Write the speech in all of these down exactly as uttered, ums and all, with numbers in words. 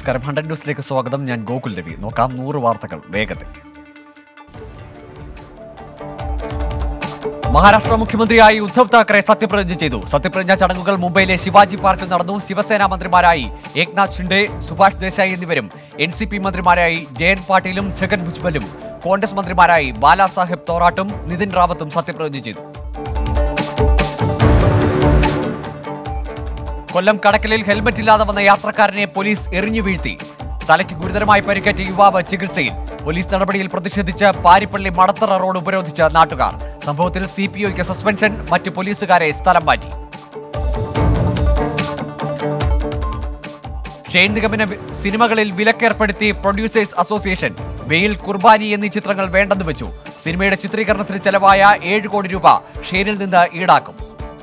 നമസ്കാരം. ഹൺഡ്രഡ് ന്യൂസിലേക്ക് സ്വാഗതം. ഞാൻ ഗോകുൽ രവി. നോക്കാം നൂറ് വാർത്തകൾ വേഗത്തിൽ. മഹാരാഷ്ട്ര മുഖ്യമന്ത്രിയായി ഉദ്ധവ് താക്കറെ സത്യപ്രതിജ്ഞ ചെയ്തു. സത്യപ്രതിജ്ഞ ചടങ്ങുകൾ മുംബൈയിലെ ശിവാജി പാർക്കിൽ നടന്നു. ശിവസേന മന്ത്രിമാരായി ഏക്നാഥ് ഷിൻഡെ, സുഭാഷ് ദേശായി എന്നിവരും എൻ സി പി മന്ത്രിമാരായി ജയന്ത് പാട്ടീലും ഛഗൻ ഭുജ്ബലും കോൺഗ്രസ് മന്ത്രിമാരായി ബാലാസാഹെബ് തോറാട്ടും നിതിൻ റാവത്തും സത്യപ്രതിജ്ഞ ചെയ്തു. കൊല്ലം കടക്കലിൽ ഹെൽമറ്റ് ഇല്ലാതെ വന്ന യാത്രക്കാരനെ പോലീസ് എറിഞ്ഞു വീഴ്ത്തി. തലയ്ക്ക് ഗുരുതരമായി പരിക്കേറ്റ യുവാവ് ചികിത്സയിൽ. പോലീസ് നടപടിയിൽ പ്രതിഷേധിച്ച് പാരിപ്പള്ളി മടത്തറ റോഡ് ഉപരോധിച്ച നാട്ടുകാർ. സംഭവത്തിൽ സി പി ഒയ്ക്ക് സസ്പെൻഷൻ, മറ്റ് പോലീസുകാരെ സ്ഥലം മാറ്റി. ഷെയ്ൻ നിഗമിന് സിനിമകളിൽ വിലക്കേർപ്പെടുത്തി പ്രൊഡ്യൂസേഴ്സ് അസോസിയേഷൻ. വെയിൽ, കുർബാനി എന്നീ ചിത്രങ്ങൾ വേണ്ടെന്ന് വെച്ചു. സിനിമയുടെ ചിത്രീകരണത്തിന് ചെലവായ ഏഴ് കോടി രൂപ ഷെയ്നിൽ നിന്ന് ഈടാക്കും.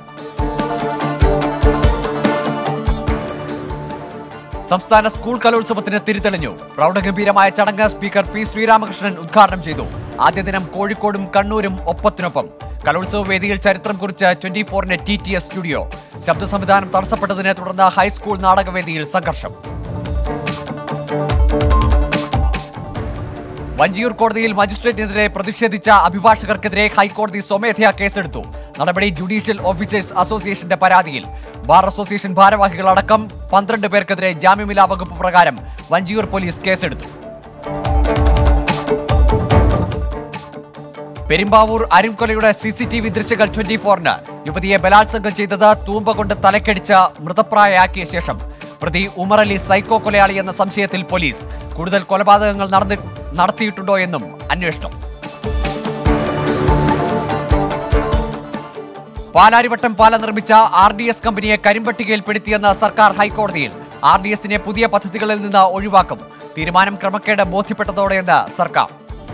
സംസ്ഥാന സ്കൂൾ കലോത്സവത്തിന് തിരിതെളിഞ്ഞു. പ്രൗഢഗംഭീരമായ ചടങ്ങ് സ്പീക്കർ പി ശ്രീരാമകൃഷ്ണൻ ഉദ്ഘാടനം ചെയ്തു. ആദ്യ ദിനം കോഴിക്കോടും കണ്ണൂരും ഒപ്പത്തിനൊപ്പം. കലോത്സവ വേദിയിൽ ചരിത്രം കുറിച്ച് ട്വന്റി ഫോറിന്റെ ടി ടി എസ് സ്റ്റുഡിയോ. ശബ്ദ സംവിധാനം തടസ്സപ്പെട്ടതിനെ തുടർന്ന് ഹൈസ്കൂൾ നാടകവേദിയിൽ സംഘർഷം. വഞ്ചിയൂർ കോടതിയിൽ മജിസ്ട്രേറ്റിനെതിരെ പ്രതിഷേധിച്ച അഭിഭാഷകർക്കെതിരെ ഹൈക്കോടതി സ്വമേധയാ കേസെടുത്തു. നടപടി ജുഡീഷ്യൽ ഓഫീസേഴ്സ് അസോസിയേഷന്റെ പരാതിയിൽ. ബാർ അസോസിയേഷൻ ഭാരവാഹികളടക്കം പന്ത്രണ്ട് പേർക്കെതിരെ ജാമ്യമില്ലാ വകുപ്പ് പ്രകാരം വഞ്ചിയൂർ പോലീസ് കേസെടുത്തു. പെരുമ്പാവൂർ അരുംകൊലയുടെ സി സി ടി വി ദൃശ്യങ്ങൾ ട്വന്റി ഫോറിന്. യുവതിയെ ബലാത്സംഗം ചെയ്തത് തൂമ്പ കൊണ്ട് തലക്കടിച്ച് മൃതപ്രായയാക്കിയ ശേഷം. പ്രതി ഉമർ അലി സൈക്കോ കൊലയാളി എന്ന സംശയത്തിൽ പോലീസ്. കൂടുതൽ കൊലപാതകങ്ങൾ നടത്തിയിട്ടുണ്ടോ എന്നും അന്വേഷണം. പാലാരിവട്ടം പാലം നിർമ്മിച്ച ആർ ഡി എസ് കമ്പനിയെ കരിമ്പട്ടികയിൽപ്പെടുത്തിയെന്ന് സർക്കാർ ഹൈക്കോടതിയിൽ. ആർ ഡി എസിനെ പുതിയ പദ്ധതികളിൽ നിന്ന് ഒഴിവാക്കും. തീരുമാനം ക്രമക്കേട് ബോധ്യപ്പെട്ടതോടെയെന്ന് സർക്കാർ.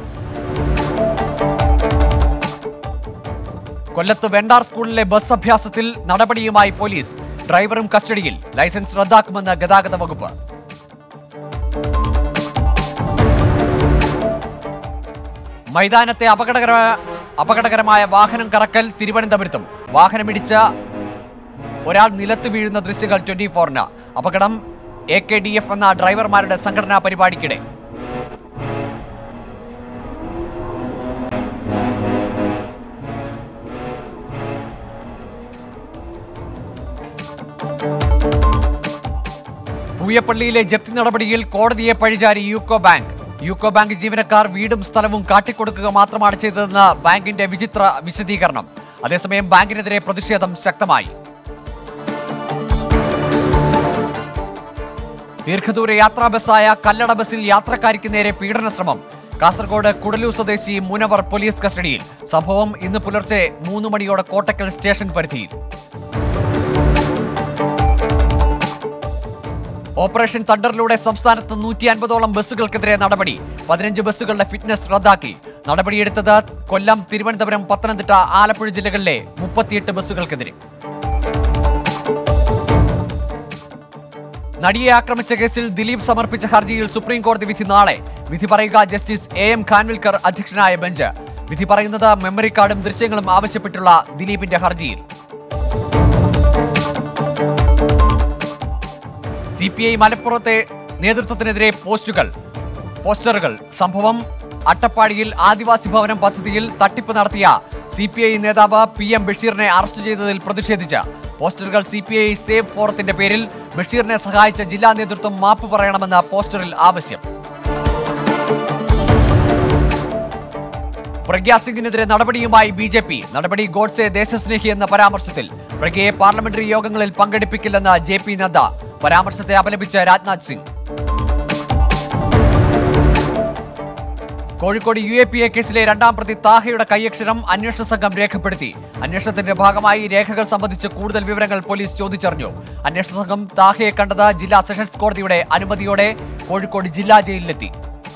കൊല്ലത്ത് വെണ്ടാർ സ്കൂളിലെ ബസ് അഭ്യാസത്തിൽ നടപടിയുമായി പോലീസ്. ഡ്രൈവറും കസ്റ്റഡിയിൽ. ലൈസൻസ് റദ്ദാക്കുമെന്ന് ഗതാഗത വകുപ്പ്. മൈതാനത്തെ അപകടകരമായ അപകടകരമായ വാഹനം കറക്കൽ തിരുവനന്തപുരത്തും. വാഹനമിടിച്ച ഒരാൾ നിലത്ത് വീഴുന്ന ദൃശ്യങ്ങൾ ട്വന്റി ഫോറിന്. അപകടം എ കെ ഡി എഫ് എന്ന ഡ്രൈവർമാരുടെ സംഘടനാ പരിപാടിക്കിടെ. പൂയപ്പള്ളിയിലെ ജപ്തി നടപടിയിൽ കോടതിയെ പഴിചാരി യൂക്കോ ബാങ്ക്. യൂക്കോ ബാങ്ക് ജീവനക്കാർ വീടും സ്ഥലവും കാട്ടിക്കൊടുക്കുക മാത്രമാണ് ചെയ്തതെന്ന് ബാങ്കിന്റെ വിചിത്ര വിശദീകരണം. അതേസമയം ബാങ്കിനെതിരെ പ്രതിഷേധം ശക്തമായി. ദീർഘദൂര യാത്രാ ബസ്സായ കല്ലട ബസ്സിൽ യാത്രക്കാരിക്ക് നേരെ പീഡന ശ്രമം. കാസർഗോഡ് കുടലൂർ സ്വദേശി മുനവർ പോലീസ് കസ്റ്റഡിയിൽ. സംഭവം ഇന്ന് പുലർച്ചെ മൂന്ന് മണിയോടെ കോട്ടക്കൽ സ്റ്റേഷൻ പരിധിയിൽ. ഓപ്പറേഷൻ തണ്ടറിലൂടെ സംസ്ഥാനത്ത് നൂറ്റി അൻപതോളം ബസ്സുകൾക്കെതിരെ നടപടി. പതിനഞ്ച് ബസ്സുകളുടെ ഫിറ്റ്നസ് റദ്ദാക്കി. നടപടിയെടുത്തത് കൊല്ലം, തിരുവനന്തപുരം, പത്തനംതിട്ട, ആലപ്പുഴ ജില്ലകളിലെ മുപ്പത്തിയെട്ട് ബസ്സുകൾക്കെതിരെ. നടിയെ ആക്രമിച്ച കേസിൽ ദിലീപ് സമർപ്പിച്ച ഹർജിയിൽ സുപ്രീം കോടതി വിധി നാളെ. വിധി പറയുക ജസ്റ്റിസ് എ എം ഖാൻവിൽക്കർ അധ്യക്ഷനായ ബെഞ്ച്. വിധി പറയുന്നത് മെമ്മറി കാർഡും ദൃശ്യങ്ങളും ആവശ്യപ്പെട്ടുള്ള ദിലീപിന്റെ ഹർജിയിൽ. സി പി ഐ മലപ്പുറത്തെ നേതൃത്വത്തിനെതിരെ പോസ്റ്റുകൾ പോസ്റ്ററുകൾ. സംഭവം അട്ടപ്പാടിയിൽ ആദിവാസി ഭവനം പദ്ധതിയിൽ തട്ടിപ്പ് നടത്തിയ സി പി ഐ നേതാവ് പി എം ബഷീറിനെ അറസ്റ്റ് ചെയ്തതിൽ പ്രതിഷേധിച്ച് പോസ്റ്ററുകൾ. സി പി ഐ സേവ് ഫോറത്തിന്റെ പേരിൽ ബഷീറിനെ സഹായിച്ച ജില്ലാ നേതൃത്വം മാപ്പ് പറയണമെന്ന പോസ്റ്ററിൽ ആവശ്യം. പ്രഗ്യാ സിംഗിനെതിരെ നടപടിയുമായി ബി ജെ പി. നടപടി ഗോഡ്സെ ദേശസ്നേഹി എന്ന പരാമർശത്തിൽ. പ്രഗ്യയെ പാർലമെന്ററി യോഗങ്ങളിൽ പങ്കെടുപ്പിക്കില്ലെന്ന് ജെ പി നദ്ദ. പരാമർശത്തെ അപലപിച്ച് Rajnath Singh. Kozhikode U A P A കേസിലെ രണ്ടാം പ്രതി താഹയുടെ കൈയക്ഷരം അന്വേഷണ സംഘം രേഖപ്പെടുത്തി. അന്വേഷണത്തിന്റെ ഭാഗമായി രേഖകൾ സംബന്ധിച്ച് കൂടുതൽ വിവരങ്ങൾ പോലീസ് ചോദിച്ചറിഞ്ഞു. അന്വേഷണ സംഘം താഹയെ കണ്ടത് ജില്ലാ സെഷൻസ് കോടതിയുടെ അനുമതിയോടെ കോഴിക്കോട് ജില്ലാ ജയിലിലെത്തി.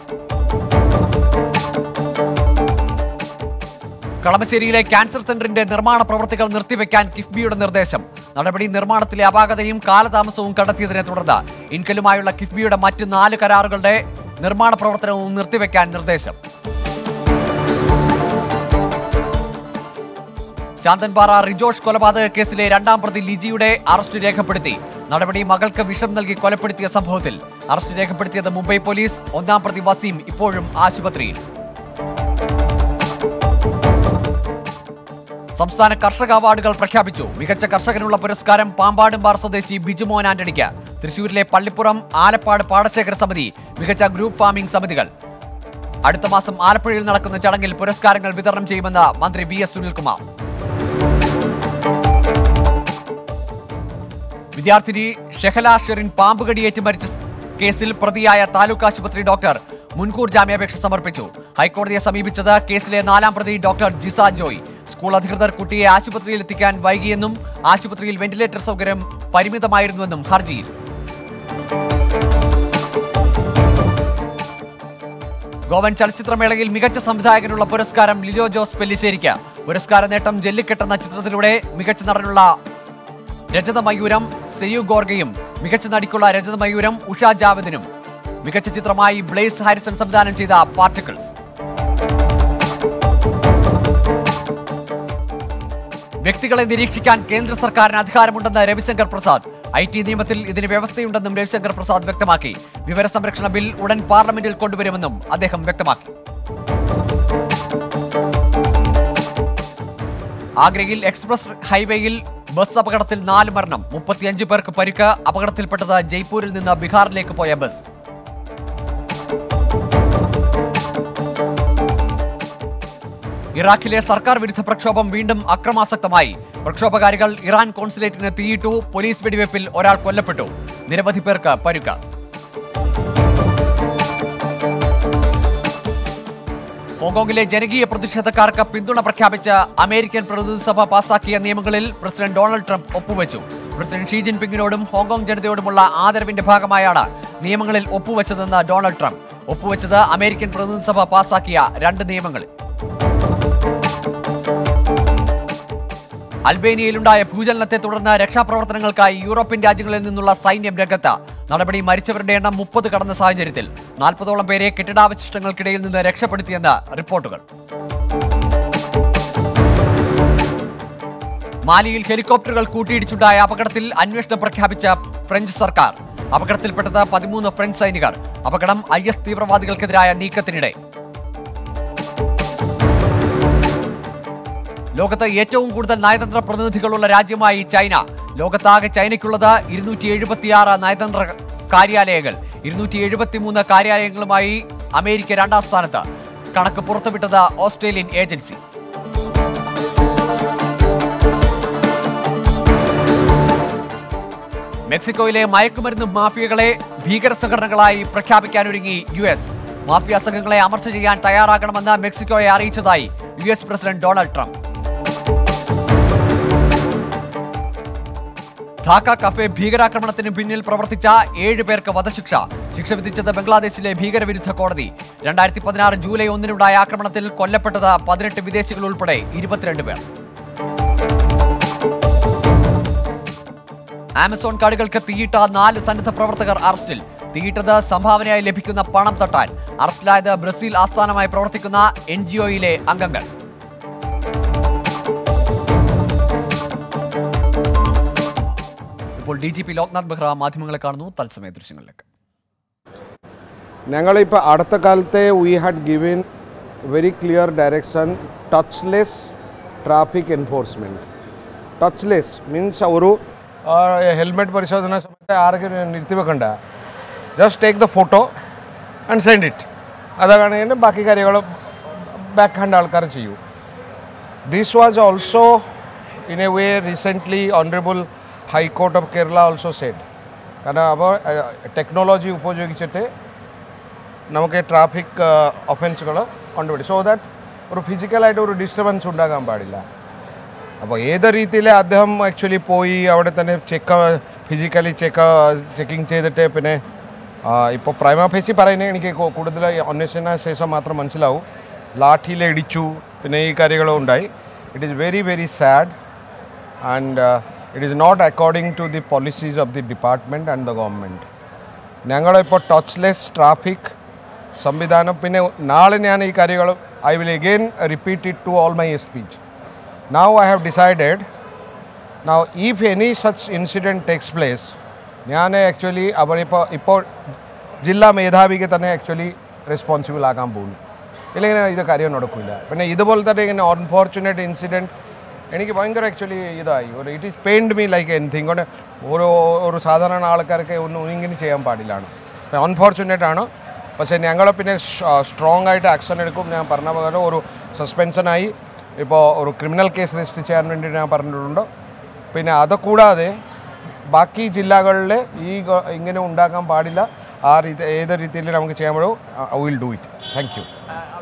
കളമശ്ശേരിയിലെ ക്യാൻസർ സെന്ററിന്റെ നിർമ്മാണ പ്രവൃത്തികൾ നിർത്തിവെക്കാൻ കിഫ്ബിയുടെ നിർദ്ദേശം. നടപടി നിർമ്മാണത്തിലെ അപാകതയും കാലതാമസവും കണ്ടെത്തിയതിനെ തുടർന്ന് ഇൻകലുമായുള്ള കിഫ്ബിയുടെ മറ്റ് നാല് കരാറുകളുടെ നിർമ്മാണ പ്രവർത്തനവും നിർത്തിവെക്കാൻ നിർദ്ദേശം. ശാന്തൻപാറ റിജോഷ് കൊലപാതക കേസിലെ രണ്ടാം പ്രതി ലിജിയുടെ അറസ്റ്റ് രേഖപ്പെടുത്തി. നടപടി മകൾക്ക് വിഷം നൽകി കൊലപ്പെടുത്തിയ സംഭവത്തിൽ അറസ്റ്റ് രേഖപ്പെടുത്തിയത് മുംബൈ പോലീസ്. ഒന്നാം പ്രതി വസീം ഇപ്പോഴും ആശുപത്രിയിൽ. സംസ്ഥാന കർഷക അവാർഡുകൾ പ്രഖ്യാപിച്ചു. മികച്ച കർഷകനുള്ള പുരസ്കാരം പാമ്പാടുംപാറ സ്വദേശി ബിജുമോൻ ആന്റണിക്ക്. തൃശൂരിലെ പള്ളിപ്പുറം, ആലപ്പാട് പാടശേഖര സമിതി, മികച്ച ഗ്രൂപ്പ് ഫാമിംഗ് സമിതികൾ. അടുത്ത മാസം ആലപ്പുഴയിൽ നടക്കുന്ന ചടങ്ങിൽ പുരസ്കാരങ്ങൾ വിതരണം ചെയ്യുമെന്ന് മന്ത്രി വി എസ് സുനിൽകുമാർ. വിദ്യാർത്ഥിനി ഷെഹല ഷെറിൻ പാമ്പുകടിയേറ്റ് മരിച്ച കേസിൽ പ്രതിയായ താലൂക്ക് ആശുപത്രി ഡോക്ടർ മുൻകൂർ ജാമ്യാപേക്ഷ സമർപ്പിച്ചു. ഹൈക്കോടതിയെ സമീപിച്ചത് കേസിലെ നാലാം പ്രതി ഡോക്ടർ ജിസ ജോയ്. സ്കൂൾ അധികൃതർ കുട്ടിയെ ആശുപത്രിയിൽ എത്തിക്കാൻ വൈകിയെന്നും ആശുപത്രിയിൽ വെന്റിലേറ്റർ സൗകര്യം പരിമിതമായിരുന്നുവെന്നും ഹർജിയിൽ. ഗോവൻ ചലച്ചിത്രമേളയിൽ മികച്ച സംവിധായകനുള്ള പുരസ്കാരം ലിജോ ജോസ് പെല്ലിശ്ശേരിക്ക്. പുരസ്കാര നേട്ടം ജെല്ലിക്കെട്ട് എന്ന ചിത്രത്തിലൂടെ മികച്ച നടനുള്ള രജത മയൂരം സെയു ഗോർഗയും, മികച്ച നടിക്കുള്ള രജത മയൂരം ഉഷ ജാവദിനും, മികച്ച ചിത്രമായി ബ്ലേസ് ഹാരിസൺ സംവിധാനം ചെയ്ത പാർട്ടിക്കിൾസ്. വ്യക്തികളെ നിരീക്ഷിക്കാൻ കേന്ദ്ര സർക്കാരിന് അധികാരമുണ്ടെന്ന് രവിശങ്കർ പ്രസാദ്. ഐ ടി നിയമത്തിൽ ഇതിന് വ്യവസ്ഥയുണ്ടെന്നും രവിശങ്കർ പ്രസാദ് വ്യക്തമാക്കി. വിവരസംരക്ഷണ ബിൽ ഉടൻ പാർലമെന്റിൽ കൊണ്ടുവരുമെന്നും അദ്ദേഹം വ്യക്തമാക്കി. ആഗ്രയിൽ എക്സ്പ്രസ് ഹൈവേയിൽ ബസ് അപകടത്തിൽ നാല് മരണം, മുപ്പത്തിയഞ്ച് പേർക്ക് പരിക്ക്. അപകടത്തിൽപ്പെട്ടത് ജയ്പൂരിൽ നിന്ന് ബീഹാറിലേക്ക് പോയ ബസ്. ഇറാഖിലെ സർക്കാർ വിരുദ്ധ പ്രക്ഷോഭം വീണ്ടും അക്രമാസക്തമായി. പ്രക്ഷോഭകാരികൾ ഇറാൻ കോൺസുലേറ്റിന് തീയിട്ടു. പോലീസ് വെടിവയ്പിൽ ഒരാൾ കൊല്ലപ്പെട്ടു. നിരവധി പേർക്ക് പരിക്ക്. ഹോങ്കോങ്ങിലെ ജനകീയ പ്രതിഷേധക്കാർക്ക് പിന്തുണ പ്രഖ്യാപിച്ച് അമേരിക്കൻ പ്രതിനിധിസഭ പാസാക്കിയ നിയമങ്ങളിൽ പ്രസിഡന്റ് ഡൊണാൾഡ് ട്രംപ് ഒപ്പുവെച്ചു. പ്രസിഡന്റ് ഷീ ജിൻപിങ്ങിനോടും ഹോങ്കോങ് ജനതയോടുമുള്ള ആദരവിന്റെ ഭാഗമായാണ് നിയമങ്ങളിൽ ഒപ്പുവെച്ചതെന്ന് ഡൊണാൾഡ് ട്രംപ്. ഒപ്പുവെച്ചത് അമേരിക്കൻ പ്രതിനിധിസഭ പാസാക്കിയ രണ്ട് നിയമങ്ങളിൽ. അൽബേനിയയിലുണ്ടായ ഭൂചലനത്തെ തുടർന്ന് രക്ഷാപ്രവർത്തനങ്ങൾക്കായി യൂറോപ്യൻ രാജ്യങ്ങളിൽ നിന്നുള്ള സൈന്യം രംഗത്ത്. നടപടി മരിച്ചവരുടെ എണ്ണം മുപ്പത് കടന്ന സാഹചര്യത്തിൽ നാൽപ്പതോളം പേരെ കെട്ടിടാവശിഷ്ടങ്ങൾക്കിടയിൽ നിന്ന് രക്ഷപ്പെടുത്തിയെന്ന് റിപ്പോർട്ടുകൾ. മാലിയിൽ ഹെലികോപ്റ്ററുകൾ കൂട്ടിയിടിച്ചുണ്ടായ അപകടത്തിൽ അന്വേഷണം പ്രഖ്യാപിച്ച ഫ്രഞ്ച് സർക്കാർ. അപകടത്തിൽപ്പെട്ടത് പതിമൂന്ന് ഫ്രഞ്ച് സൈനികർ. അപകടം ഐ എസ് തീവ്രവാദികൾക്കെതിരായ നീക്കത്തിനിടെ. ലോകത്ത് ഏറ്റവും കൂടുതൽ നയതന്ത്ര പ്രതിനിധികളുള്ള രാജ്യമായി ചൈന. ലോകത്താകെ ചൈനയ്ക്കുള്ളത് ഇരുന്നൂറ്റി എഴുപത്തിയാറ് നയതന്ത്ര കാര്യാലയങ്ങൾ. ഇരുന്നൂറ്റി എഴുപത്തിമൂന്ന് കാര്യാലയങ്ങളുമായി അമേരിക്ക രണ്ടാം സ്ഥാനത്ത്. കണക്ക് പുറത്തുവിട്ടത് ഓസ്ട്രേലിയൻ ഏജൻസി. മെക്സിക്കോയിലെ മയക്കുമരുന്ന് മാഫിയകളെ ഭീകര സംഘടനകളായി പ്രഖ്യാപിക്കാനൊരുങ്ങി യു എസ്. മാഫിയ സംഘങ്ങളെ അമർച്ച ചെയ്യാൻ തയ്യാറാകണമെന്ന് മെക്സിക്കോയെ അറിയിച്ചതായി U S president Donald Trump. Dhaka cafe ഭീകരാക്രമണത്തിന് പിന്നിൽ പ്രവർത്തിച്ച ഏഴ് പേർക്ക് വധശിക്ഷ. ശിക്ഷ വിധിച്ചത് ബംഗ്ലാദേശിലെ ഭീകരവിരുദ്ധ കോടതി. രണ്ടായിരത്തി പതിനാറ് ജൂലൈ ഒന്നിനുണ്ടായ ആക്രമണത്തിൽ കൊല്ലപ്പെട്ടത് പതിനെട്ട് വിദേശികൾ ഉൾപ്പെടെ ഇരുപത്തിരണ്ട് പേർ. ആമസോൺ കാടുകൾക്ക് തീയിട്ട നാല് സന്നദ്ധ പ്രവർത്തകർ അറസ്റ്റിൽ. തീയിട്ടത് സംഭാവനയായി ലഭിക്കുന്ന പണം തട്ടാൻ. അറസ്റ്റിലായത് ബ്രസീൽ ആസ്ഥാനമായി പ്രവർത്തിക്കുന്ന എൻ ജി ഒയിലെ അംഗങ്ങൾ. ഇപ്പോൾ D G P Loknath Behra മാധ്യമങ്ങളെ കാണുന്നു. തത്സമയ ദൃശ്യങ്ങളിലേക്ക്. ഞങ്ങളിപ്പോൾ അടുത്ത കാലത്തെ we had given very clear direction touchless traffic enforcement. Touchless means ഒരു ഹെൽമെറ്റ് പരിശോധന സമയത്ത് ആരെങ്കിലും നിർത്തിവെക്കണ്ട. Just take the photo and send it. അതാണ് ബാക്കി കാര്യങ്ങൾ ബാക്ക് ഹാൻഡ് ആൾക്കാർ ചെയ്യൂ. This was also in a way recently honourable High Court of Kerala also said. കാരണം അപ്പോൾ ടെക്നോളജി ഉപയോഗിച്ചിട്ട് നമുക്ക് ട്രാഫിക് ഒഫൻസുകൾ കണ്ടുപിടി സോ ദാറ്റ് ഒരു ഫിസിക്കലായിട്ട് ഒരു ഡിസ്റ്റർബൻസ് ഉണ്ടാകാൻ പാടില്ല. അപ്പോൾ ഏത് രീതിയിൽ അദ്ദേഹം ആക്ച്വലി പോയി അവിടെ തന്നെ ചെക്ക് ഫിസിക്കലി ചെക്ക് ചെക്കിങ് ചെയ്തിട്ട് പിന്നെ ഇപ്പോൾ പ്രൈമ ഫേസി പറയുന്നത് എനിക്ക് കൂടുതൽ അന്വേഷണ ശേഷം മാത്രം മനസ്സിലാവും. ലാഠിയിൽ ഇടിച്ചു പിന്നെ ഈ കാര്യങ്ങളും ഉണ്ടായി. It is very very sad and it is not according to the policies of the department and the government. ഞങ്ങളിപ്പോൾ ടച്ച്ലെസ് ട്രാഫിക് സംവിധാനം പിന്നെ നാളെ ഞാൻ ഈ കാര്യങ്ങൾ I will again repeat it to all my speech. Now I have decided, now if any such incident takes place, ഞാൻ actually അവരിപ്പോൾ ഇപ്പോൾ ജില്ലാ മേധാവിക്ക് തന്നെ ആക്ച്വലി റെസ്പോൺസിബിൾ ആക്കാൻ പോകുന്നു. ഇല്ലെങ്കിൽ ഇത് കാര്യം നടക്കില്ല. പിന്നെ ഇതുപോലെ തന്നെ ഇങ്ങനെ അൺഫോർച്ചുനേറ്റ് ഇൻസിഡൻറ്റ് എനിക്ക് ഭയങ്കര ആക്ച്വലി ഇതായി. ഒരു it is pained me like anything കൊണ്ട് ഓരോ ഒരു സാധാരണ ആൾക്കാർക്ക് ഒന്നും ഇങ്ങനെ ചെയ്യാൻ പാടില്ലാണ്. അൺഫോർച്ചുനേറ്റ് ആണ്. പക്ഷേ ഞങ്ങൾ പിന്നെ സ്ട്രോങ് ആയിട്ട് ആക്ഷൻ എടുക്കും. ഞാൻ പറഞ്ഞ പോലെ ഒരു സസ്പെൻഷനായി ഇപ്പോൾ ഒരു ക്രിമിനൽ കേസ് രജിസ്റ്റർ ചെയ്യാൻ വേണ്ടി ഞാൻ പറഞ്ഞിട്ടുണ്ട്. പിന്നെ അതുകൂടാതെ ബാക്കി ജില്ലകളിൽ ഈ ഇങ്ങനെ ഉണ്ടാക്കാൻ പാടില്ല. ആ രീതി ഏത് രീതിയിൽ നമുക്ക് ചെയ്യാൻ പറ്റുമോ I will do it. Thank you.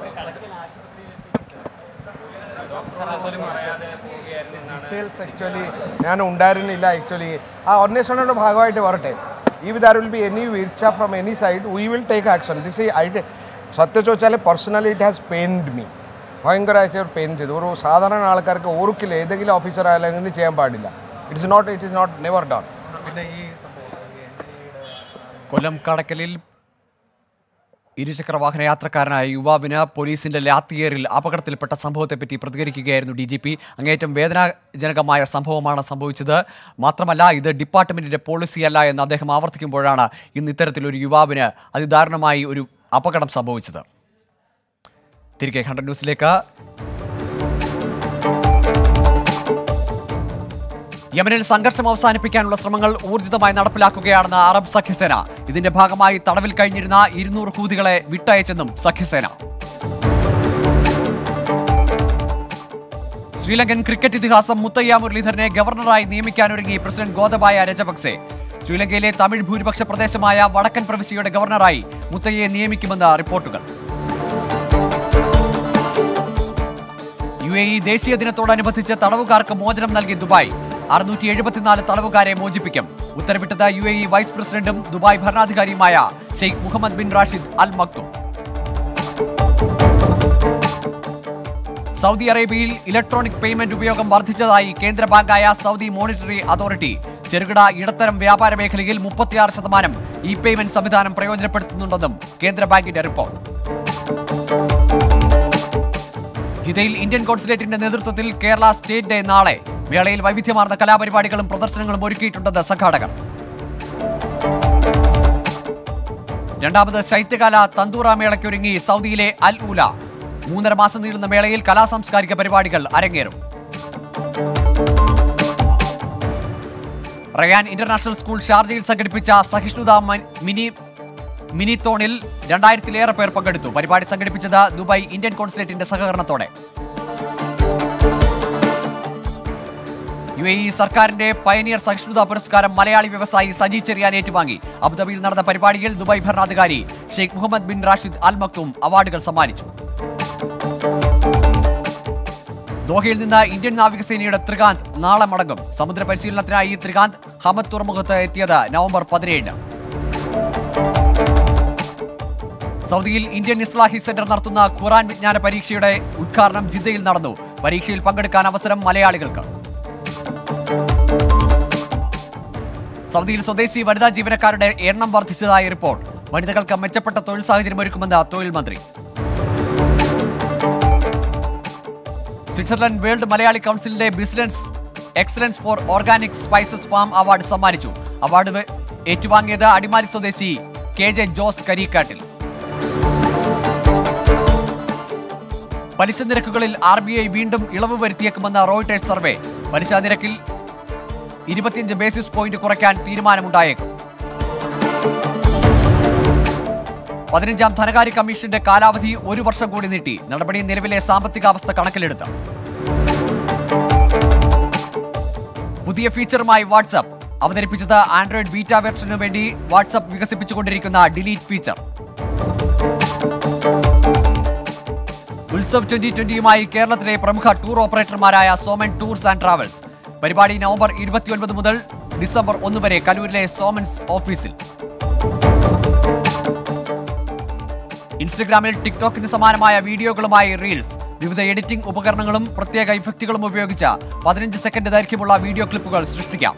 Details actually ഞാൻ ഉണ്ടായിരുന്നില്ല. ആക്ച്വലി ആ അന്വേഷണയുടെ ഭാഗമായിട്ട് വരട്ടെ. If there will be any vircha from any side, we will take action. This is I സത്യം ചോദിച്ചാൽ personally it has pained me. ഭയങ്കരമായിട്ട് പെയിൻ ചെയ്തു. ഒരു സാധാരണ ആൾക്കാർക്ക് ഓർക്കില്ല ഏതെങ്കിലും ഓഫീസർ ആയാലും ചെയ്യാൻ പാടില്ല. It's not it is not never done. Kollam കടക്കലിൽ ഇരുചക്ര വാഹന യാത്രക്കാരനായ യുവാവിന് പോലീസിന്റെ ലാത്തിയേറിൽ അപകടത്തിൽപ്പെട്ട സംഭവത്തെപ്പറ്റി പ്രതികരിക്കുകയായിരുന്നു ഡി ജി പി. അങ്ങേയറ്റം വേദനാജനകമായ സംഭവമാണ് സംഭവിച്ചത്. മാത്രമല്ല ഇത് ഡിപ്പാർട്ട്മെന്റിന്റെ പോളിസിയല്ല എന്ന് അദ്ദേഹം ആവർത്തിക്കുമ്പോഴാണ് ഇന്ന് ഇത്തരത്തിലൊരു യുവാവിന് അതിദാരുണമായി ഒരു അപകടം സംഭവിച്ചത്. തിരികെ ഹൺഡ്രഡ് ന്യൂസിലേക്ക്. യമനിൽ സംഘർഷം അവസാനിപ്പിക്കാനുള്ള ശ്രമങ്ങൾ ഊർജിതമായി നടപ്പിലാക്കുകയാണെന്ന് അറബ് സഖ്യസേന. ഇതിന്റെ ഭാഗമായി തടവിൽ കഴിഞ്ഞിരുന്ന ഇരുന്നൂറ് ഹൂതികളെ വിട്ടയച്ചെന്നും സഖ്യസേന. ശ്രീലങ്കൻ ക്രിക്കറ്റ് ഇതിഹാസം മുത്തയ്യ മുരളീധരനെ ഗവർണറായി നിയമിക്കാനൊരുങ്ങി പ്രസിഡന്റ് ഗോതബായ രജപക്സെ. ശ്രീലങ്കയിലെ തമിഴ് ഭൂരിപക്ഷ പ്രദേശമായ വടക്കൻ പ്രവിശ്യയുടെ ഗവർണറായി മുത്തയ്യയെ നിയമിക്കുമെന്ന് റിപ്പോർട്ടുകൾ. യു എ ഇ ദേശീയ ദിനത്തോടനുബന്ധിച്ച് തടവുകാർക്ക് മോചനം നൽകി ദുബായ്. അറുന്നൂറ്റി എഴുപത്തിനാല് തടവുകാരെ മോചിപ്പിക്കും. ഉത്തരവിട്ടത് യു എ ഇ വൈസ് പ്രസിഡന്റും ദുബായ് ഭരണാധികാരിയുമായ Sheikh Mohammed bin Rashid Al Maktoum. Saudi അറേബ്യയിൽ ഇലക്ട്രോണിക് പേയ്മെന്റ് ഉപയോഗം വർദ്ധിച്ചതായി കേന്ദ്ര ബാങ്കായ സൗദി മോണിറ്ററി അതോറിറ്റി. ചെറുകിട ഇടത്തരം വ്യാപാര മേഖലയിൽ മുപ്പത്തിയാറ് ശതമാനം ഇ പേയ്മെന്റ് സംവിധാനം പ്രയോജനപ്പെടുത്തുന്നുണ്ടെന്നും കേന്ദ്ര ബാങ്കിന്റെ റിപ്പോർട്ട്. ജിദ്ദയിൽ ഇന്ത്യൻ കോൺസുലേറ്റിന്റെ നേതൃത്വത്തിൽ കേരള സ്റ്റേറ്റ് ഡേ നാളെ. മേളയിൽ വൈവിധ്യമാർന്ന കലാപരിപാടികളും പ്രദർശനങ്ങളും ഒരുക്കിയിട്ടുണ്ടെന്ന് സംഘാടകർ. രണ്ടാമത് ശൈത്യകാല തന്തൂറ മേളയ്ക്കൊരുങ്ങി സൗദിയിലെ അൽ ഊല. മൂന്നര മാസം നീളുന്ന മേളയിൽ കലാസാംസ്കാരിക പരിപാടികൾ അരങ്ങേറും. റയാൻ ഇന്റർനാഷണൽ സ്കൂൾ ഷാർജയിൽ സംഘടിപ്പിച്ച സഹിഷ്ണുതാ മിനി മിനിത്തോണിൽ രണ്ടായിരത്തിലേറെ പേർ പങ്കെടുത്തു. പരിപാടി സംഘടിപ്പിച്ചത് ദുബായ് ഇന്ത്യൻ കോൺസുലേറ്റിന്റെ സഹകരണത്തോടെ. യു എ ഇ സർക്കാരിന്റെ പയനിയർ സഹിഷ്ണുതാ പുരസ്കാരം മലയാളി വ്യവസായി സജി ചെറിയാൻ ഏറ്റുവാങ്ങി. അബുദാബിയിൽ നടന്ന പരിപാടിയിൽ ദുബായ് ഭരണാധികാരി Sheikh Mohammed bin Rashid Al Maktoum അവാർഡുകൾ സമ്മാനിച്ചു. ദോഹയിൽ നിന്ന് ഇന്ത്യൻ നാവികസേനയുടെ ത്രികാന്ത് നാളെ മടങ്ങും. സമുദ്ര പരിശീലനത്തിനായി ത്രികാന്ത് ഹമദ് തുറമുഖത്ത് എത്തിയത് നവംബർ പതിനേഴിന്. സൗദിയിൽ ഇന്ത്യൻ ഇസ്ലാഹി സെന്റർ നടത്തുന്ന ഖുർആൻ വിജ്ഞാന പരീക്ഷയുടെ ഉദ്ഘാടനം ജിദ്ദയിൽ നടന്നു. പരീക്ഷയിൽ പങ്കെടുക്കാൻ അവസരം മലയാളികൾക്ക്. സൗദിയിൽ സ്വദേശി വനിതാ ജീവനക്കാരുടെ എണ്ണം വർദ്ധിച്ചതായി റിപ്പോർട്ട്. വനിതകൾക്ക് മെച്ചപ്പെട്ട തൊഴിൽ സാഹചര്യം ഒരുക്കുമെന്ന് തൊഴിൽ മന്ത്രി. സ്വിറ്റ്സർലൻഡ് വേൾഡ് മലയാളി കൗൺസിലിന്റെ business excellence for organic spices farm award സമ്മാനിച്ചു. അവാർഡ് ഏറ്റുവാങ്ങിയത് അടിമാലി സ്വദേശി കെ ജെ ജോസ് കരിക്കാട്ടിൽ. പലിശ നിരക്കുകളിൽ ആർ ബി ഐ വീണ്ടും ഇളവ് വരുത്തിയേക്കുമെന്ന റോയിട്ടേഴ്സ് സർവേ. പലിശ നിരക്കിൽ ഇരുപത്തിയഞ്ച് ബേസിസ് പോയിന്റ് കുറയ്ക്കാൻ തീരുമാനമുണ്ടായേക്കും. പതിനഞ്ചാം ധനകാര്യ കമ്മീഷന്റെ കാലാവധി ഒരു വർഷം കൂടി നീട്ടി. നടപടി നിലവിലെ സാമ്പത്തികാവസ്ഥ കണക്കിലെടുത്ത്. പുതിയ ഫീച്ചറുമായി വാട്സ്ആപ്പ് അവതരിപ്പിച്ചത് ആൻഡ്രോയിഡ് ബീറ്റ വെർഷനു വേണ്ടി വാട്സ്ആപ്പ് വികസിപ്പിച്ചുകൊണ്ടിരിക്കുന്ന ഡിലീറ്റ് ഫീച്ചർ. ഉത്സവ് ട്വന്റി ട്വന്റിയുമായി കേരളത്തിലെ പ്രമുഖ ടൂർ ഓപ്പറേറ്റർമാരായ സോമൻ ടൂർസ് ആൻഡ് ട്രാവൽസ്. പരിപാടി നവംബർ ഇരുപത്തിയൊൻപത് മുതൽ ഡിസംബർ ഒന്ന് വരെ കലൂരിലെ സോമൻസ് ഓഫീസിൽ. ഇൻസ്റ്റഗ്രാമിൽ ടിക്ടോക്കിന് സമാനമായ വീഡിയോകളുമായി റീൽസ്. വിവിധ എഡിറ്റിംഗ് ഉപകരണങ്ങളും പ്രത്യേക ഇഫക്റ്റുകളും ഉപയോഗിച്ച് പതിനഞ്ച് സെക്കൻഡ് ദൈർഘ്യമുള്ള വീഡിയോ ക്ലിപ്പുകൾ സൃഷ്ടിക്കാം.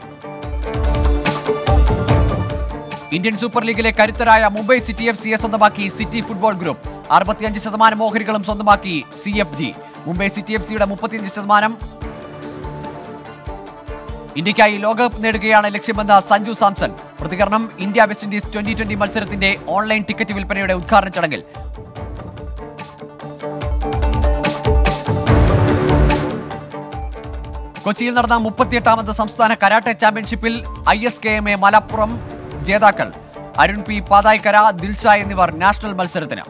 ഇന്ത്യൻ സൂപ്പർ ലീഗിലെ കരുത്തരായ മുംബൈ സിറ്റി എഫ് സിയെ സ്വന്തമാക്കി സിറ്റി ഫുട്ബോൾ ഗ്രൂപ്പ്. അറുപത്തിയഞ്ച് ശതമാനം ഓഹരികളും സ്വന്തമാക്കി C F G. Mumbai city F സിയുടെ മുപ്പത്തിയഞ്ച് ശതമാനം. ഇന്ത്യക്കായി ലോകകപ്പ് നേടുകയാണ് ലക്ഷ്യമെന്ന് സഞ്ജു സാംസൺ. പ്രതികരണം India West Indies twenty twenty മത്സരത്തിന്റെ ഓൺലൈൻ ടിക്കറ്റ് വിൽപ്പനയുടെ ഉദ്ഘാടന ചടങ്ങിൽ. കൊച്ചിയിൽ നടന്ന മുപ്പത്തിയെട്ടാമത് സംസ്ഥാന കരാട്ടെ ചാമ്പ്യൻഷിപ്പിൽ I S K M A Malappuram ജേതാക്കൾ. അരുൺ പി പാതായ്ക്കര, ദിൽഷ എന്നിവർ നാഷണൽ മത്സരത്തിന്.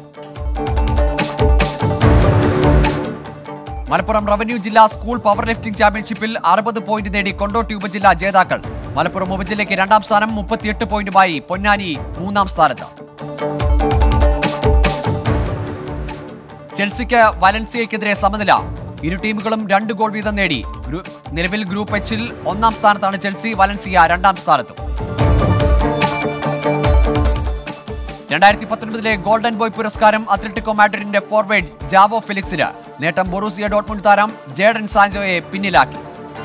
മലപ്പുറം റവന്യൂ ജില്ലാ സ്കൂൾ പവർ ലിഫ്റ്റിംഗ് ചാമ്പ്യൻഷിപ്പിൽ അറുപത് പോയിന്റ് നേടി കൊണ്ടോട്ടി ഉപജില്ല ജേതാക്കൾ. മലപ്പുറം ഉപജില്ലയ്ക്ക് രണ്ടാം സ്ഥാനം, മുപ്പത്തിയെട്ട് പോയിന്റുമായി പൊന്നാനി മൂന്നാം സ്ഥാനത്ത്. ചെൽസിക്ക് വലൻസിയയ്ക്കെതിരെ സമനില. ഇരു ടീമുകളും രണ്ട് ഗോൾ വീതം നേടി. നിലവിൽ ഗ്രൂപ്പ് എച്ചിൽ ഒന്നാം സ്ഥാനത്താണ് ചെൽസി, വലൻസിയ രണ്ടാം സ്ഥാനത്തും. രണ്ടായിരത്തി പത്തൊൻപതിലെ ഗോൾഡൻ ബോയ് പുരസ്കാരം അത്ലറ്റിക്കോ മാഡ്രിഡിന്റെ ഫോർവേഡ് ജാവോ ഫെലിക്സിന്. നേട്ടം ബൊറൂസിയ ഡോട്ട്മുണ്ട് താരം ജേഡൻ സാൻജോയെ പിന്നിലാക്കി.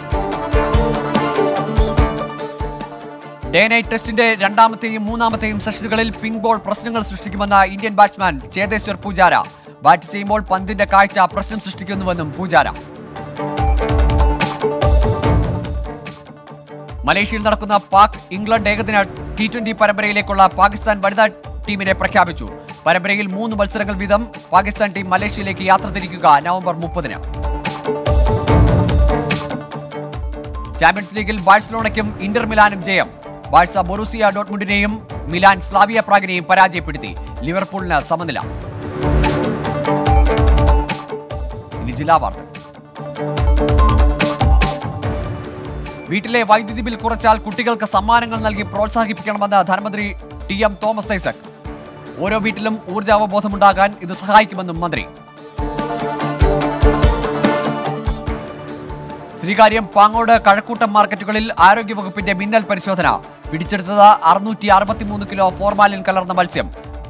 ഡേ നൈറ്റ് ടെസ്റ്റിന്റെ രണ്ടാമത്തെയും മൂന്നാമത്തെയും സെഷനുകളിൽ പിങ്ക് ബോൾ പ്രശ്നങ്ങൾ സൃഷ്ടിക്കുമെന്ന Indian batsman Cheteshwar Pujara. Bat ചെയ്യുമ്പോൾ പന്തിന്റെ കാഴ്ച പ്രശ്നം സൃഷ്ടിക്കുന്നുവെന്നും പൂജാര. മലേഷ്യയിൽ നടക്കുന്ന പാക് ഇംഗ്ലണ്ട് ഏകദിന ടി ട്വന്റി പരമ്പരയിലേക്കുള്ള പാകിസ്ഥാൻ വനിതാ ടീമിനെ പ്രഖ്യാപിച്ചു. പരമ്പരയിൽ മൂന്ന് മത്സരങ്ങൾ വീതം പാകിസ്ഥാൻ ടീം മലേഷ്യയിലേക്ക് യാത്ര തിരിക്കുക നവംബർ മുപ്പതിന്. ചാമ്പ്യൻസ് ലീഗിൽ ബാഴ്സലോണയ്ക്കും ഇന്റർ മിലാനും ജയം. ബാഴ്സ ബൊറൂസിയ ഡോട്ട്മുണ്ടിനെയും മിലാൻ സ്ലാവിയ പ്രാഗിനെയും പരാജയപ്പെടുത്തി. ലിവർപൂളിന് സമനില. ഇനി ജില്ലാ വാർത്ത. വീട്ടിലെ വൈദ്യുതി ബിൽ കുറച്ചാൽ കുട്ടികൾക്ക് സമ്മാനങ്ങൾ നൽകി പ്രോത്സാഹിപ്പിക്കണമെന്ന് ധനമന്ത്രി ടി എം തോമസ് ഐസക്. ഓരോ വീട്ടിലും ഊർജാവബോധമുണ്ടാകാൻ ഇത് സഹായിക്കുമെന്നും മന്ത്രി. ശ്രീകാര്യം പാങ്ങോട് കഴക്കൂട്ടം മാർക്കറ്റുകളിൽ ആരോഗ്യവകുപ്പിന്റെ മിന്നൽ പരിശോധന. പിടിച്ചെടുത്തത് അറുന്നൂറ്റി അറുപത്തിമൂന്ന് കിലോ ഫോർമാലിൻ കലർന്ന മത്സ്യം.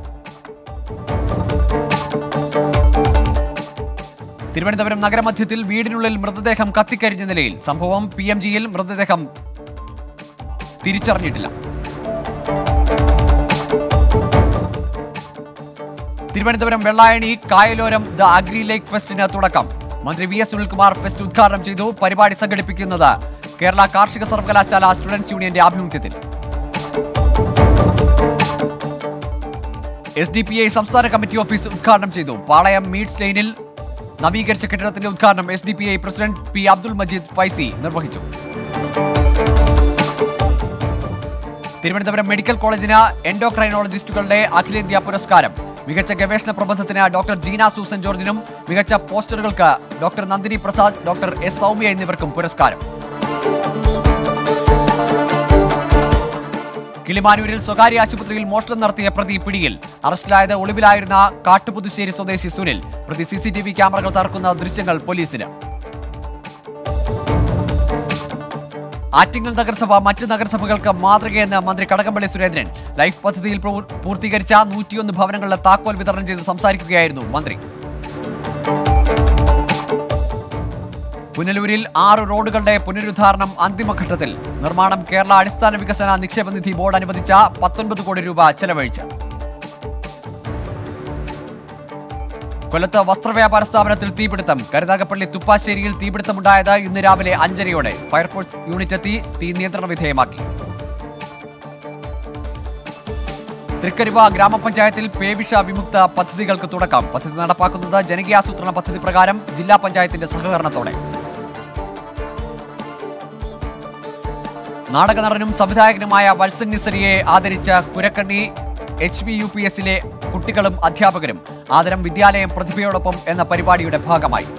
തിരുവനന്തപുരം നഗരമധ്യത്തിൽ വീടിനുള്ളിൽ മൃതദേഹം കത്തിക്കരിഞ്ഞ നിലയിൽ. സംഭവം പി എം ജിയിൽ. മൃതദേഹം തിരിച്ചറിഞ്ഞിട്ടില്ല. തിരുവനന്തപുരം വെള്ളായണി കായലോരം ദ അഗ്രി ലേക്ക് ഫെസ്റ്റിന് തുടക്കം. മന്ത്രി വി എസ് സുനിൽകുമാർ ഫെസ്റ്റ് ഉദ്ഘാടനം ചെയ്തു. പരിപാടി സംഘടിപ്പിക്കുന്നത് കേരള കാർഷിക സർവകലാശാല സ്റ്റുഡൻസ് യൂണിയന്റെ ആഭിമുഖ്യത്തിൽ. എസ് ഡി പി ഐ സംസ്ഥാന കമ്മിറ്റി ഓഫീസ് ഉദ്ഘാടനം ചെയ്തു. പാളയം മീഡ്സ് ലൈനിൽ നവീകരിച്ച കെട്ടിടത്തിന്റെ ഉദ്ഘാടനം S D P I president P Abdul Majeed Faizi നിർവഹിച്ചു. തിരുവനന്തപുരം മെഡിക്കൽ കോളേജിന് എൻഡോക്രൈനോളജിസ്റ്റുകളുടെ അഖിലേന്ത്യാ പുരസ്കാരം. മികച്ച ഗവേഷണ പ്രബന്ധത്തിന് ഡോക്ടർ ജീന സൂസൻ ജോർജിനും മികച്ച പോസ്റ്ററുകൾക്ക് doctor Nandini Prasad, doctor S Soumya എന്നിവർക്കും പുരസ്കാരം. കിളിമാനൂരിൽ സ്വകാര്യ ആശുപത്രിയിൽ മോഷണം നടത്തിയ പ്രതി പിടിയിൽ. അറസ്റ്റിലായത് ഒളിവിലായിരുന്ന കാട്ടുപുതുശ്ശേരി സ്വദേശി സുനിൽ. പ്രതി സി സി ടി വി ക്യാമറകൾ തകർക്കുന്ന ദൃശ്യങ്ങൾ പോലീസിന്. ആറ്റിങ്ങൽ നഗരസഭ മറ്റ് നഗരസഭകൾക്ക് മാതൃകയെന്ന് മന്ത്രി കടകംപള്ളി സുരേന്ദ്രൻ. ലൈഫ് പദ്ധതിയിൽ പൂർത്തീകരിച്ച നൂറ്റിയൊന്ന് ഭവനങ്ങളുടെ താക്കോൽ വിതരണം ചെയ്ത് സംസാരിക്കുകയായിരുന്നു മന്ത്രി. പുനലൂരിൽ ആറ് റോഡുകളുടെ പുനരുദ്ധാരണം അന്തിമഘട്ടത്തിൽ. നിർമ്മാണം കേരള അടിസ്ഥാന വികസന നിക്ഷേപ നിധി ബോർഡ് അനുവദിച്ച പത്തൊൻപത് കോടി രൂപ ചെലവഴിച്ച്. കൊല്ലത്ത് വസ്ത്രവ്യാപാര സ്ഥാപനത്തിൽ തീപിടുത്തം. കരുനാഗപ്പള്ളി തുപ്പാശ്ശേരിയിൽ തീപിടുത്തമുണ്ടായത് ഇന്ന് രാവിലെ അഞ്ചരയോടെ. ഫയർഫോഴ്സ് യൂണിറ്റ് എത്തി തീ നിയന്ത്രണ വിധേയമാക്കി. തൃക്കരിവ ഗ്രാമപഞ്ചായത്തിൽ പേവിഷ വിമുക്ത പദ്ധതികൾക്ക് തുടക്കം. പദ്ധതി നടപ്പാക്കുന്നത് ജനകീയാസൂത്രണ പദ്ധതി പ്രകാരം ജില്ലാ പഞ്ചായത്തിന്റെ സഹകരണത്തോടെ. നാടക നടനും സംവിധായകനുമായ വത്സൻ നിസരിയെ ആദരിച്ച Kurakkanni H V U P എസിലെ കുട്ടികളും അധ്യാപകരും. ആദരം വിദ്യാലയം പ്രതിഭയോടൊപ്പം എന്ന പരിപാടിയുടെ ഭാഗമായി.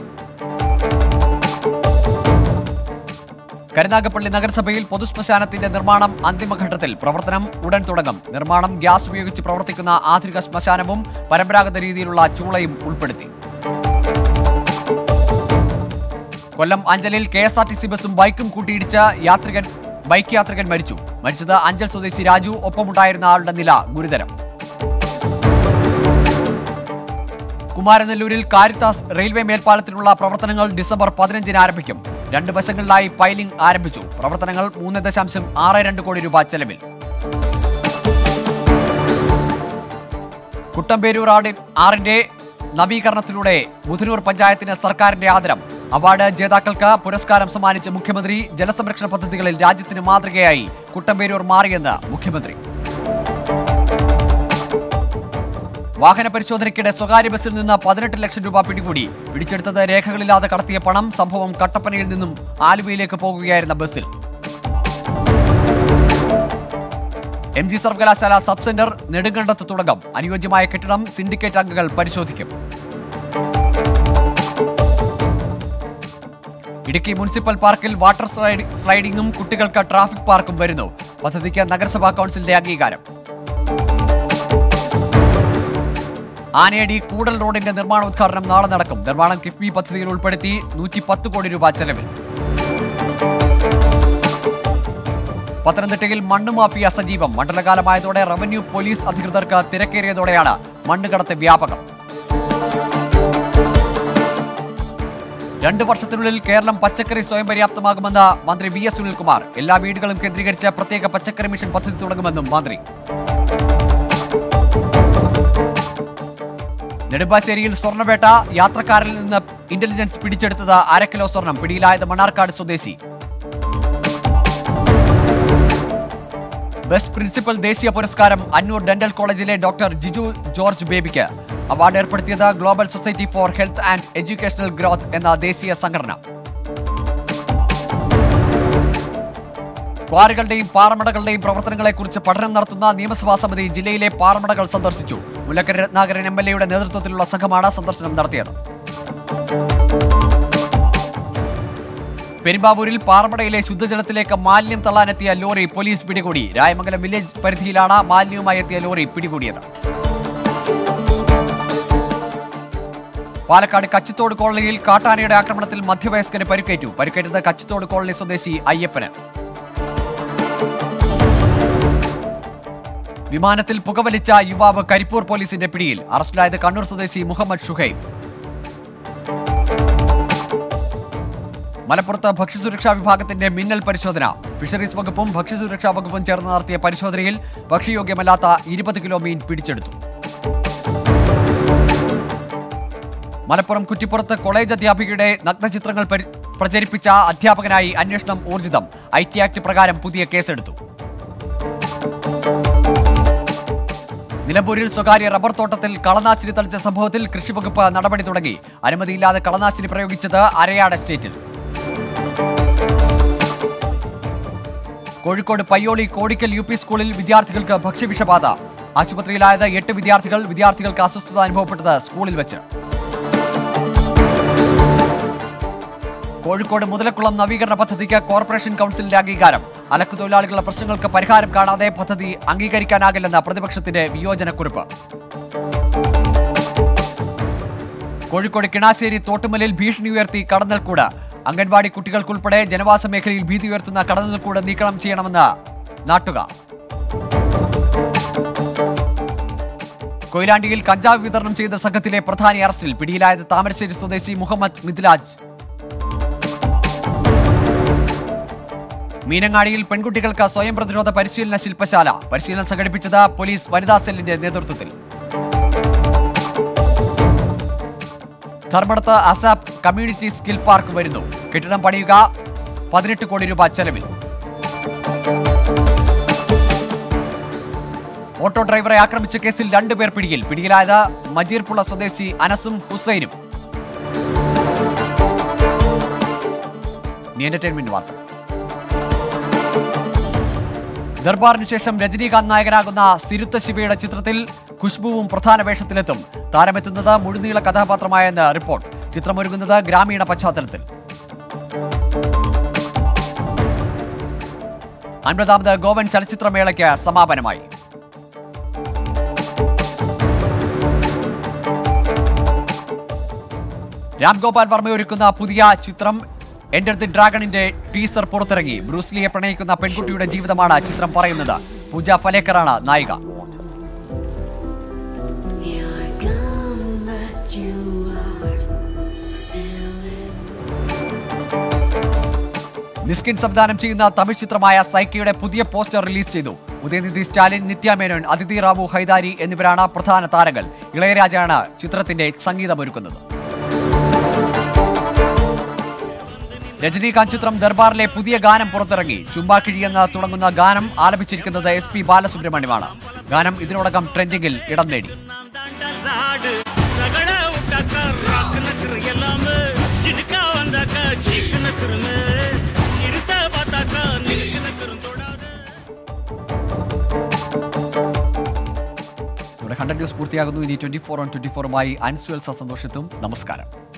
കരുനാഗപ്പള്ളി നഗരസഭയിൽ പൊതുശ്മശാനത്തിന്റെ നിർമ്മാണം അന്തിമഘട്ടത്തിൽ. പ്രവർത്തനം ഉടൻ തുടങ്ങും. നിർമ്മാണം ഗ്യാസ് ഉപയോഗിച്ച് പ്രവർത്തിക്കുന്ന ആധുനിക ശ്മശാനവും പരമ്പരാഗത രീതിയിലുള്ള ചൂളയും ഉൾപ്പെടുത്തി. കൊല്ലം അഞ്ചലിൽ K S R T C ബസും ബൈക്കും കൂട്ടിയിടിച്ച യാത്രികൻ ബൈക്ക് യാത്രികൻ മരിച്ചു. മരിച്ചത് അഞ്ചൽ സ്വദേശി രാജു. ഒപ്പമുണ്ടായിരുന്ന ആളുടെ നില ഗുരുതരം. കുമാരനെല്ലൂരിൽ കാരിത്താസ് റെയിൽവേ മേൽപ്പാലത്തിനുള്ള പ്രവർത്തനങ്ങൾ ഡിസംബർ പതിനഞ്ചിന് ആരംഭിക്കും. രണ്ട് വശങ്ങളിലായി പൈലിംഗ് ആരംഭിച്ചു. പ്രവർത്തനങ്ങൾ മൂന്ന് ദശാംശം ആറ് രണ്ട് കോടി രൂപ ചെലവിൽ. കുട്ടമ്പേരൂർ ആറിന്റെ നവീകരണത്തിലൂടെ മുധനൂർ പഞ്ചായത്തിന് സർക്കാരിന്റെ ആദരം. അവാർഡ് ജേതാക്കൾക്ക് പുരസ്കാരം സമ്മാനിച്ച് മുഖ്യമന്ത്രി. ജലസംരക്ഷണ പദ്ധതികളിൽ രാജ്യത്തിന് മാതൃകയായി കുട്ടമ്പേരൂർ മാറിയെന്ന് മുഖ്യമന്ത്രി. വാഹന പരിശോധനയ്ക്കിടെ സ്വകാര്യ ബസ്സിൽ നിന്ന് പതിനെട്ട് ലക്ഷം രൂപ പിടികൂടി. പിടിച്ചെടുത്തത് രേഖകളില്ലാതെ കടത്തിയ പണം. സംഭവം കട്ടപ്പനയിൽ നിന്നും ആലുവയിലേക്ക് പോകുകയായിരുന്ന ബസ്സിൽ. എം ജി സർവകലാശാല സബ് സെന്റർ നെടുങ്കണ്ടത്ത് തുടങ്ങും. അനുയോജ്യമായ കെട്ടിടം സിൻഡിക്കേറ്റ് അംഗങ്ങൾ പരിശോധിക്കും. ഇടുക്കി മുനിസിപ്പൽ പാർക്കിൽ വാട്ടർ സ്ലൈഡിംഗും കുട്ടികൾക്ക് ട്രാഫിക് പാർക്കും വരുന്നു. പദ്ധതിക്ക് നഗരസഭാ കൗൺസിലിന്റെ അംഗീകാരം. ആനയടി കൂടൽ റോഡിന്റെ നിർമ്മാണോദ്ഘാടനം നാളെ നടക്കും. നിർമ്മാണം കിഫ്ബി പദ്ധതിയിൽ ഉൾപ്പെടുത്തി നൂറ്റി പത്ത് കോടി രൂപ ചെലവിൽ. പത്തനംതിട്ടയിൽ മണ്ണ് മാഫിയ സജീവം. മണ്ഡലകാലമായതോടെ റവന്യൂ പോലീസ് അധികൃതർക്ക് തിരക്കേറിയതോടെയാണ് മണ്ണുകടത്ത് വ്യാപകം. രണ്ടു വർഷത്തിനുള്ളിൽ കേരളം പച്ചക്കറി സ്വയം പര്യാപ്തമാകുമെന്ന് മന്ത്രി വി എസ് സുനിൽകുമാർ. എല്ലാ വീടുകളും കേന്ദ്രീകരിച്ച് പ്രത്യേക പച്ചക്കറി മിഷൻ പദ്ധതി തുടങ്ങുമെന്നും മന്ത്രി. നെടുമ്പാശ്ശേരിയിൽ സ്വർണ്ണവേട്ട. യാത്രക്കാരിൽ നിന്ന് ഇന്റലിജൻസ് പിടിച്ചെടുത്തത് അര കിലോ സ്വർണം. പിടിയിലായത് മണ്ണാർക്കാട് സ്വദേശി. ബെസ്റ്റ് പ്രിൻസിപ്പൽ ദേശീയ പുരസ്കാരം അന്നൂർ ഡെന്റൽ കോളേജിലെ ഡോക്ടർ ജിജു ജോർജ് ബേബിക്ക്. അവാർഡ് ഏർപ്പെടുത്തിയത് global society for health and educational growth എന്ന ദേശീയ സംഘടന. ക്വാറികളുടെയും പാറമടകളുടെയും പ്രവർത്തനങ്ങളെക്കുറിച്ച് പഠനം നടത്തുന്ന നിയമസഭാ സമിതി ജില്ലയിലെ പാറമടകൾ സന്ദർശിച്ചു. മുല്ലക്കര രത്നാകരൻ എം എൽ എയുടെ നേതൃത്വത്തിലുള്ള സംഘമാണ് സന്ദർശനം നടത്തിയത്. പെരുമ്പാവൂരിൽ പാറമടയിലെ ശുദ്ധജലത്തിലേക്ക് മാലിന്യം തള്ളാനെത്തിയ ലോറി പോലീസ് പിടികൂടി. രായമംഗലം വില്ലേജ് പരിധിയിലാണ് മാലിന്യവുമായി എത്തിയ ലോറി പിടികൂടിയത്. പാലക്കാട് കച്ചിത്തോട് കോളനിയിൽ കാട്ടാനയുടെ ആക്രമണത്തിൽ മധ്യവയസ്കന് പരിക്കേറ്റു. പരിക്കേറ്റത് കച്ചിത്തോട് കോളനി സ്വദേശി അയ്യപ്പന്. വിമാനത്തിൽ പുകവലിച്ച യുവാവ് കരിപ്പൂർ പോലീസിന്റെ പിടിയിൽ. അറസ്റ്റിലായത് കണ്ണൂർ സ്വദേശി മുഹമ്മദ് ഷുഹൈബ്. മലപ്പുറത്ത് ഭക്ഷ്യസുരക്ഷാ വിഭാഗത്തിന്റെ മിന്നൽ പരിശോധന. ഫിഷറീസ് വകുപ്പും ഭക്ഷ്യസുരക്ഷാ വകുപ്പും ചേർന്ന് നടത്തിയ പരിശോധനയിൽ ഭക്ഷ്യയോഗ്യമല്ലാത്ത ഇരുപത് കിലോ മീൻ പിടിച്ചെടുത്തു. മലപ്പുറം കുറ്റിപ്പുറത്ത് കോളേജ് അധ്യാപികയുടെ നഗ്നചിത്രങ്ങൾ പ്രചരിപ്പിച്ച അധ്യാപകനായി അന്വേഷണം ഊർജിതം. ഐ ടി ആക്ട് പ്രകാരം പുതിയ കേസെടുത്തു. നിലമ്പൂരിൽ സ്വകാര്യ റബ്ബർ തോട്ടത്തിൽ കളനാശിനി തളിച്ച സംഭവത്തിൽ കൃഷിവകുപ്പ് നടപടി തുടങ്ങി. അനുമതിയില്ലാതെ കളനാശിനി പ്രയോഗിച്ചത് അരയാട് എസ്റ്റേറ്റിൽ. കോഴിക്കോട് പയ്യോളി കോടിക്കൽ യു പി സ്കൂളിൽ വിദ്യാർത്ഥികൾക്ക് ഭക്ഷ്യവിഷബാധ. ആശുപത്രിയിലായത് എട്ട് വിദ്യാർത്ഥികൾ. വിദ്യാർത്ഥികൾക്ക് അസ്വസ്ഥത അനുഭവപ്പെട്ടത് സ്കൂളിൽ വെച്ച്. കോഴിക്കോട് മുതലക്കുളം നവീകരണ പദ്ധതിക്ക് കോർപ്പറേഷൻ കൗൺസിലിന്റെ അംഗീകാരം. അലക്കു തൊഴിലാളികളുടെ പ്രശ്നങ്ങൾക്ക് പരിഹാരം കാണാതെ പദ്ധതി അംഗീകരിക്കാനാകില്ലെന്ന പ്രതിപക്ഷത്തിന്റെ വിയോജനക്കുറിപ്പ്. കോഴിക്കോട് കിണാശ്ശേരി തോട്ടുമലിൽ ഭീഷണി ഉയർത്തി കടന്നൽക്കൂട്. അംഗൻവാടി കുട്ടികൾക്കുൾപ്പെടെ ജനവാസ മേഖലയിൽ ഭീതി ഉയർത്തുന്ന കടന്നൽക്കൂട് നീക്കം ചെയ്യണമെന്ന് നാട്ടുകാർ. കൊയിലാണ്ടിയിൽ കഞ്ചാവ് വിതരണം ചെയ്ത സംഘത്തിലെ പ്രധാനി അറസ്റ്റിൽ. പിടിയിലായത് താമരശ്ശേരി സ്വദേശി മുഹമ്മദ് മിദ്ലാജ്. മീനങ്ങാടിയിൽ പെൺകുട്ടികൾക്ക് സ്വയം പ്രതിരോധ പരിശീലന ശില്പശാല. പരിശീലനം സംഘടിപ്പിച്ചത് പോലീസ് വനിതാ സെല്ലിന്റെ നേതൃത്വത്തിൽ. ധർമ്മടത്ത് അസാപ് കമ്മ്യൂണിറ്റി സ്കിൽ പാർക്ക് വരുന്നു. കെട്ടിടം പണിയുക പതിനെട്ട് കോടി രൂപ ചെലവിൽ. ഓട്ടോ ഡ്രൈവറെ ആക്രമിച്ച കേസിൽ രണ്ടുപേർ പിടിയിൽ. പിടിയിലായത് മജീർപുള്ള സ്വദേശി അനസും ഹുസൈനും. എന്റർടൈൻമെന്റ് വാർത്ത. ദർബാറിന് ശേഷം രജനീകാന്ത് നായകനാകുന്ന സിരുത്ത ശിവയുടെ ചിത്രത്തിൽ ഖുശ്ബുവും പ്രധാന വേഷത്തിലെത്തും. താരമെത്തുന്നത് മുഴുനീള കഥാപാത്രമായെന്ന് റിപ്പോർട്ട്. ചിത്രമൊരുങ്ങുന്നത് ഗ്രാമീണ പശ്ചാത്തലത്തിൽ. അൻപതാമത് ഗോവൻ ചലച്ചിത്രമേളയ്ക്ക് സമാപനമായി. രാംഗോപാൽ വർമ്മ ഒരുക്കുന്ന പുതിയ ചിത്രം എൻഡർ ദി ഡ്രാഗണിന്റെ ടീസർ പുറത്തിറങ്ങി. ബ്രൂസ്ലിയെ പ്രണയിക്കുന്ന പെൺകുട്ടിയുടെ ജീവിതമാണ് ചിത്രം പറയുന്നത്. പൂജ ഫലേക്കറാണ് നായിക. നിസ്കിൻ സംവിധാനം ചെയ്യുന്ന തമിഴ് ചിത്രമായ സൈക്കയുടെ പുതിയ പോസ്റ്റർ റിലീസ് ചെയ്തു. ഉദയനിധി സ്റ്റാലിൻ, നിത്യ മേനോൻ, അതിഥി റാവു ഹൈദാരി എന്നിവരാണ് പ്രധാന താരങ്ങൾ. ഇളയരാജയാണ് ചിത്രത്തിന്റെ സംഗീതമൊരുക്കുന്നത്. രജനീകാന്ത് ചിത്രം ദർബാറിലെ പുതിയ ഗാനം പുറത്തിറങ്ങി. ചുമ്മാക്കിഴി എന്ന് തുടങ്ങുന്ന ഗാനം ആലപിച്ചിരിക്കുന്നത് എസ് പി ബാലസുബ്രഹ്മണ്യമാണ്. ഗാനം ഇതിനോടകം ട്രെൻഡിംഗിൽ ഇടം നേടി. ഹൺഡ്രഡ് ന്യൂസ് പൂർത്തിയാകുന്നു. ഇനി ട്വന്റി ഫോർ ഓൺ ട്വന്റി ഫോറുമായി അൻസുൽ സന്തോഷത്തും. നമസ്കാരം.